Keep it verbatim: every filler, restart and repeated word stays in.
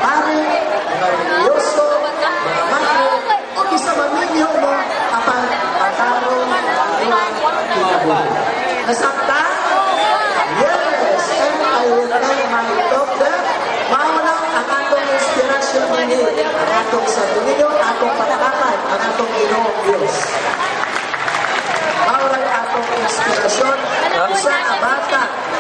pare, mga religyoso, mga madre, o isa mamilyo mo kapag pagkarong ang kinabuhi. Nasakta? Yes, and I will tell my doctor, mauna ang atong inspirasyon ini, ang atong sa ninyo, atong patakakan, ang atong Ginoong Diyos. Mauna ang atong inspirasyon, isa ka bata,